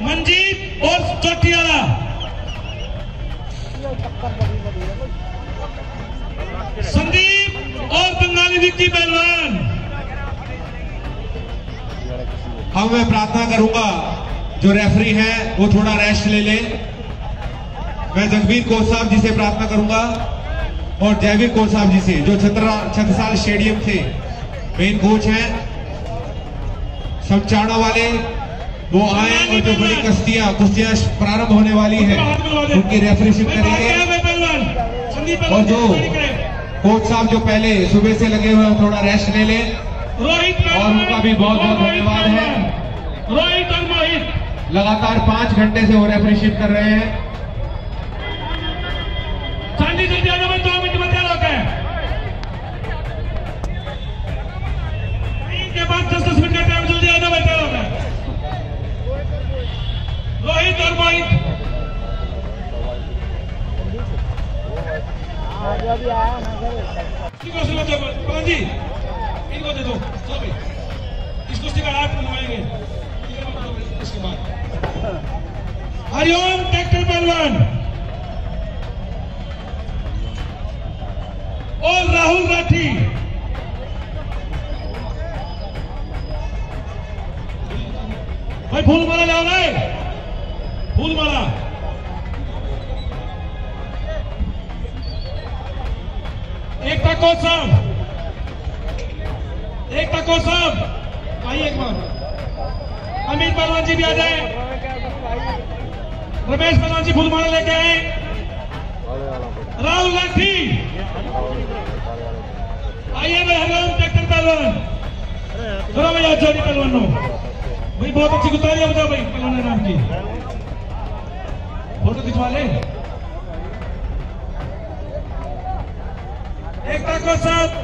मंजीत और चोटियाला। संदीप और बंगाली विक्की पहलवान। अब मैं प्रार्थना करूंगा जो रेफरी है वो थोड़ा रेस्ट ले ले। मैं जगबीर कोच साहब जी से प्रार्थना करूंगा और जयवीर कोच साहब जी से जो छत्रसाल स्टेडियम थे मेन कोच हैं सब चाड़ों वाले, वो आए और जो बड़ी कुश्तियां प्रारंभ होने वाली है उनकी रेफरीशिप करेंगे। और जो कोच साहब जो पहले सुबह से लगे हुए हैं थोड़ा रेस्ट ले ले और उनका भी बहुत बहुत धन्यवाद है। रोहित और मोहित लगातार 5 घंटे से वो रेफरीशिप कर रहे हैं। जल्दी आने में 2 मिनट में तैयार होते हैं। इनके बाद 10 मिनट का टाइम, जल्दी आने में तैयार होता है। रोहित और मोहित जी इनको दे दो। चलो भाई इसको स्टिकर हाथ बनवाएंगे। इसके बाद हरिओम ट्रैक्टर पहलवान और राहुल राठी। भाई फूलमाला ले रहा है, फूलमाला। एकता कोच साहब, एकता कोच साहब आइए एक बार। अमित पहलवान जी भी आ जाए। रमेश पहलवान जी फूलमाला लेके आए। राहुल राठी आइए भाई। हरिओम ट्रैक्टर पहलवान जरा भैया जोड़ी पहलवानों भाई बहुत अच्छी गुजारियां बजाओ भाई पहलवान नाम की। फोटो खिंचवा ले। एकता कोच साहब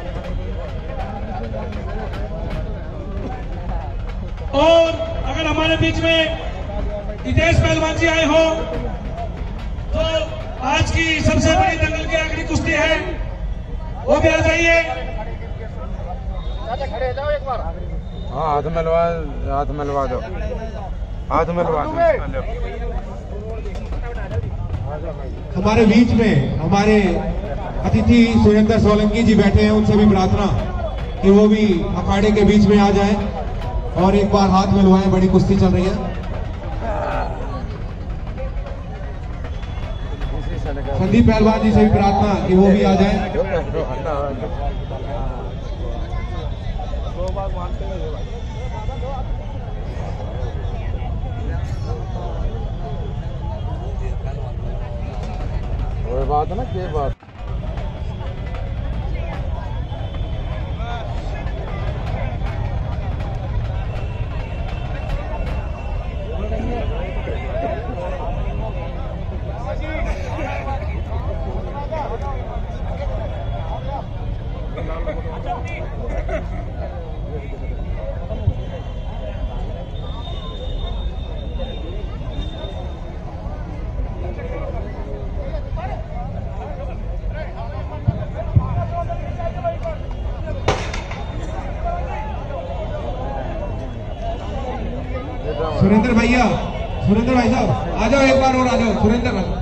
और अगर हमारे बीच में हितेश पहलवान जी आए हो तो आज की सबसे बड़ी दंगल की आखिरी कुश्ती है, वो भी आ जाइए। खड़े जाओ एक बार। हाँ हाथ मिलवा दो, हाथ मिलवा दो। हमारे बीच में हमारे अतिथि सुरेंद्र सोलंकी जी बैठे हैं, उनसे भी प्रार्थना कि वो भी अखाड़े के बीच में आ जाएं और एक बार हाथ मिलवाएं। बड़ी कुश्ती चल रही है। संदीप पहलवान जी से भी प्रार्थना कि वो भी आ जाएं। कोई बात ना, क्या बात। सुरेंद्र भैया, सुरेंद्र भाई साहब आ जाओ एक बार और आ जाओ। सुरेंद्र भाई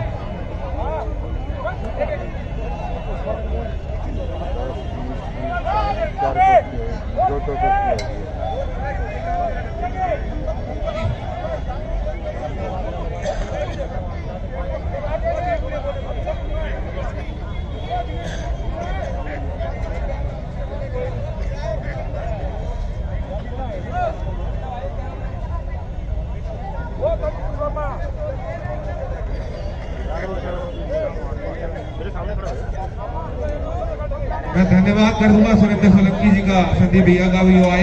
मैं धन्यवाद कर दूंगा सुरेंद्र सोलंकी जी का, संदीप भैया का भी वो आए।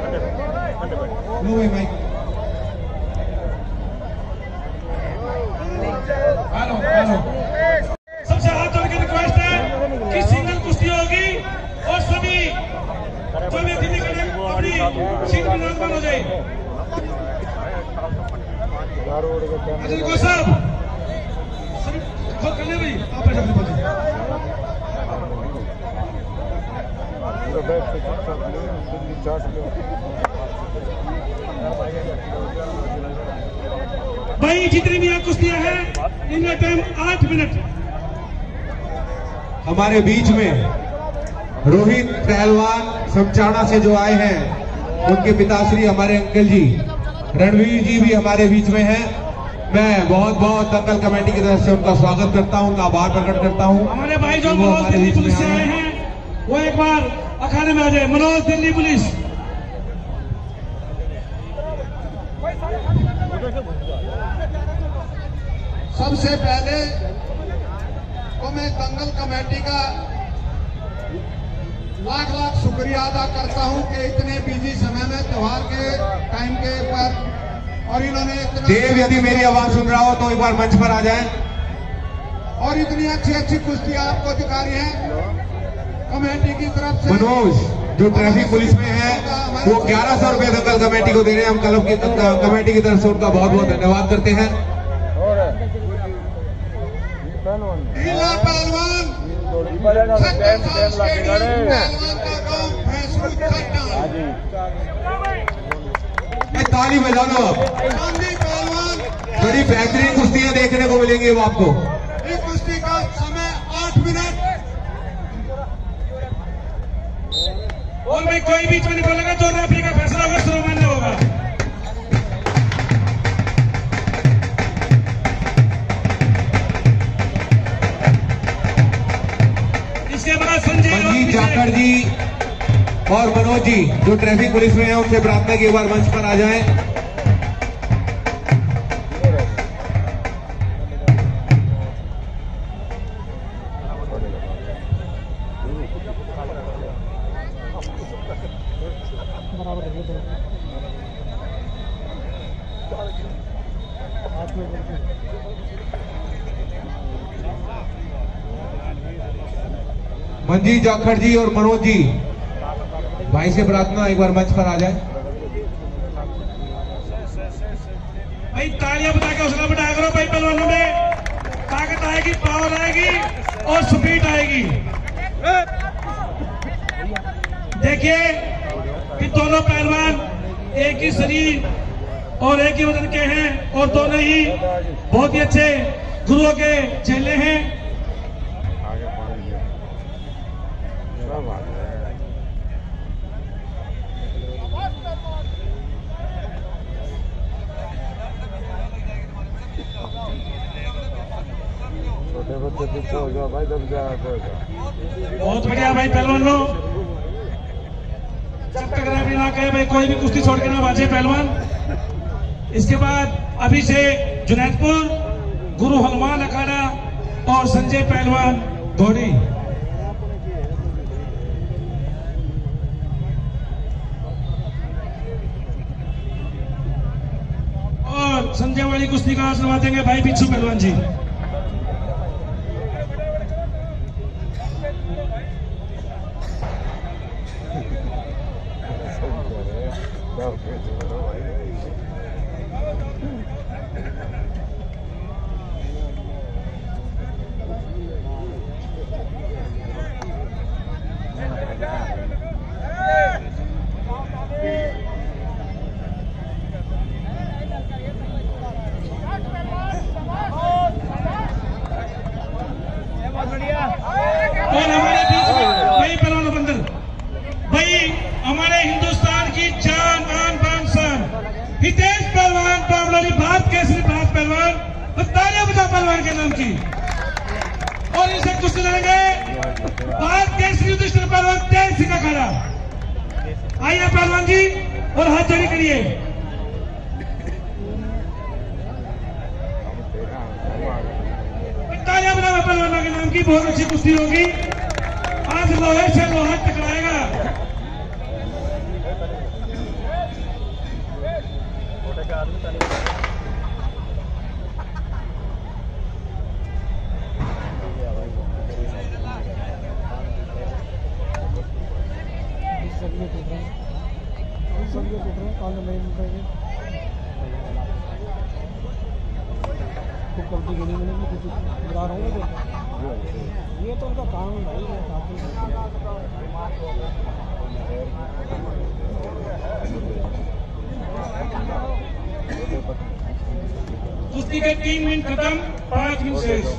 लो भाई माइक। सबसे हाथ जोड़ के रिक्वेस्ट है कि सिंगल कुश्ती होगी और सभी जो व्यक्ति निकले अपनी सीट में नामवान हो जाए। अजय को साहब खुद कर ले भाई, आप बैठो। भाई जितनी भी यहाँ कुश्तियां हैं इनका टाइम 8 मिनट। हमारे बीच में रोहित पहलवान समचाणा से जो आए हैं, उनके पिताश्री हमारे अंकल जी रणवीर जी भी हमारे बीच में हैं। मैं बहुत बहुत दंगल कमेटी की तरफ से उनका स्वागत करता हूं, उनका आभार प्रकट करता हूं। हमारे भाई जो मनोज दिल्ली पुलिस से आए हैं वो एक बार अखाड़े में आ जाए। मनोज दिल्ली पुलिस। सबसे पहले तो मैं दंगल कमेटी का लाख लाख शुक्रिया अदा करता हूं कि इतने बिजी समय में त्योहार के टाइम के पर और इन्होंने इतना देव, यदि मेरी आवाज सुन रहा हो तो एक बार मंच पर आ जाए। और इतनी अच्छी अच्छी कुश्तियां आपको दिखा रही हैं कमेटी की तरफ से। मनोज जो ट्रैफिक पुलिस में है वो 1100 रुपए दंगल कमेटी को दे रहे हैं। हम क्लब की कमेटी की तरफ से उनका बहुत बहुत धन्यवाद करते हैं। ढीला पहलवान ताली बजा लो। गांधी पहलवान बड़ी बेहतरीन कुश्तियां देखने को मिलेंगी वो आपको। इस कुश्ती का समय 8 मिनट। और भाई कोई बीच में नहीं बोलेगा, जो रेफरी का फैसला होगा शुरू मान्य होगा। इसके बाद संजीव जाखड़ जी और मनोज जी जो ट्रैफिक पुलिस में हैं, उनसे प्रार्थना की एक बार मंच पर आ जाएं। मंजीत जाखड़ जी और मनोज जी, भाई से प्रार्थना एक बार मंच पर आ जाए। भाई तालियां बजा के हौसला बढ़ाया करो भाई। पहलवानों में ताकत आएगी, पावर आएगी और स्पीड आएगी। देखिए कि दोनों पहलवान एक ही शरीर और एक ही वजन के हैं और दोनों ही बहुत ही अच्छे गुरुओं के चेले हैं। बच्चे पीछे हो जाओ भाई, दब जाएगा। बहुत बढ़िया भाई पहलवानों। जब तक रेफरी ना कहे भाई कोई भी कुश्ती छोड़ के ना बाजे पहलवान। इसके बाद अभी से जुनैदपुर गुरु हनुमान अखाड़ा और संजय पहलवान घोड़ी। और संजय वाली कुश्ती का आसन देंगे भाई बिच्छू पहलवान जी। और हमारे बीच में भाई पहलवान बंदर भाई, हमारे हिंदुस्तान की जान आन बान शान हितेश पहलवान बावलानी, भारत केसरी भारत पहलवान, तालियां बजा पहलवान के नाम की। और इनसे कुश्ती लड़ेंगे भारत केसरी युधिष्ठिर पहलवान तेज सिंह अखाड़ा। आइए पहलवान जी और हाथ जोड़ी करिए। तालियां बजा पहलवानों के नाम की। बहुत अच्छी कुश्ती होगी आज। लोहे से लोहा टकराएगा। ये तो उनका काम है भाई। कुश्ती के 3 मिनट खत्म, 5 मिनट शेष।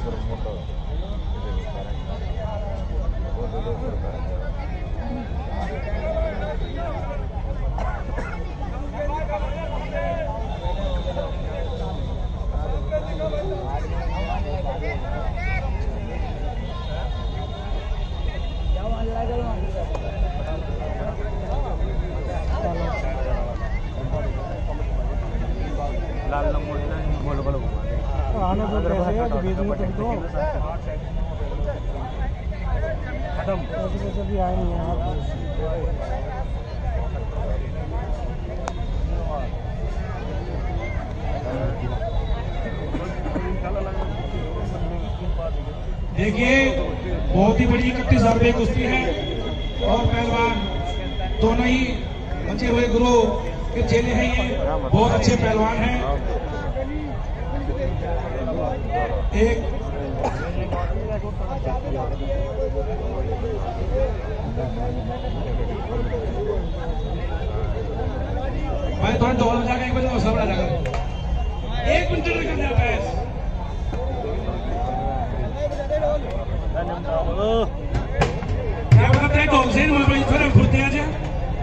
आने तो कैसे है कि बीच में तुम तो खत्म ऐसे भी आए नहीं यहाँ देखिए बहुत ही बड़ी 31,000 रुपये कुश्ती है और पहलवान दोनों ही बचे हुए गुरु के चेले हैं। ये बहुत अच्छे पहलवान हैं। एक भाई थोड़ा डॉल जाकर 1 बजे सब जाकर 1 मिनट कर दिया पैस। क्या बताते हैं डॉल से भाई थोड़ा फुर्ते आ जाए।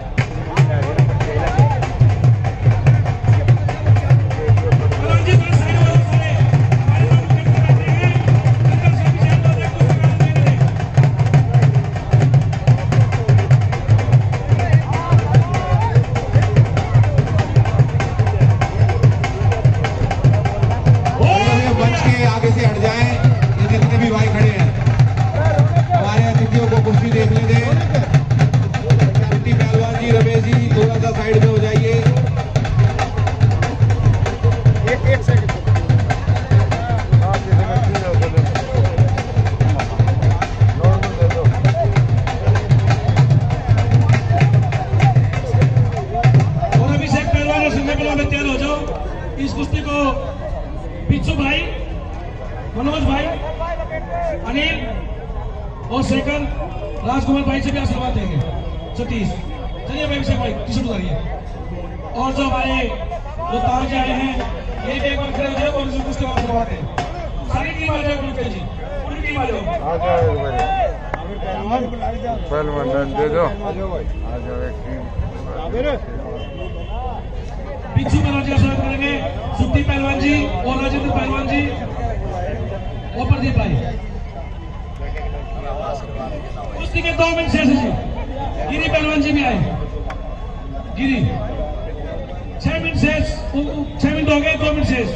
इस कुश्ती को पिच्चू भाई, मनोज भाई, अनिल और सेकंड राजकुमार भाई से भी आशीर्वाद देंगे। सतीश चलिए भाई से भाई टी शर्ट उतारिए। और जो हमारे जो तार के आए हैं ये भी एक बार खड़े हो जाए और इस कुश्ती को आशीर्वाद दें। सारी टीम आ जाए ग्रुप जी, पूरी टीम आ जाओ। पहलवान दे दो आ जाओ एक टीम। पिछू पहलवान जी का स्वागत करेंगे, सुप्ती पहलवान जी और राजेंद्र पहलवान जी और प्रदीप भाई। कुश्ती के 2 मिनट शेष जी। गिरी पहलवान जी भी आए। गिरी 6 मिनट शेष, 6 मिनट हो गए, 2 मिनट शेष।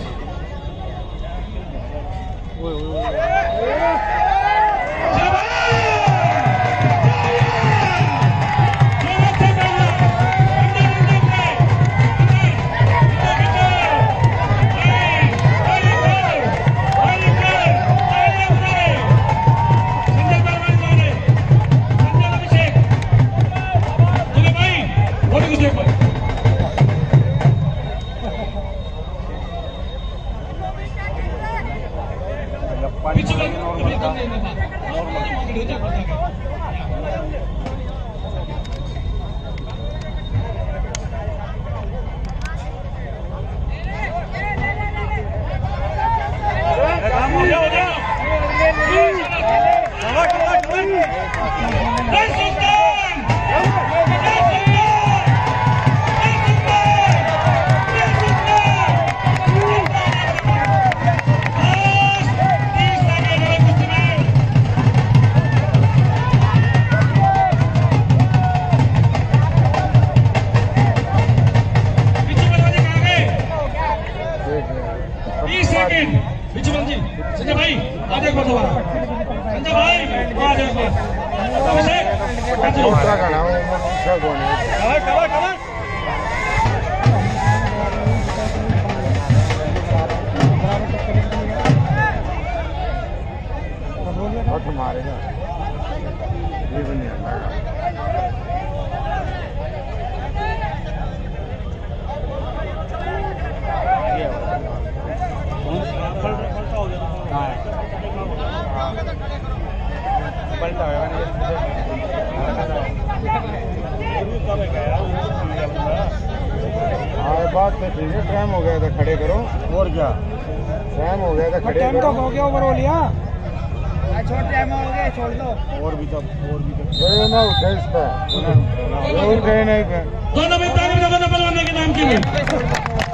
संजय भाई आज एक बार दोबारा, संजय भाई आज एक बार मारेगा ये भी नहीं पलटा है बात तो ठीक है, टाइम हो गया था, खड़े करो। और क्या टाइम हो गया था, खड़े टाइम तो हो गया, ओवर हो लिया। छोड़ टाइम हो गया, छोड़ दो। और भी तो ना उठे इस पे, उठे नहीं पे। दोनों में तारीफ लगाना पहलवान के नाम के लिए।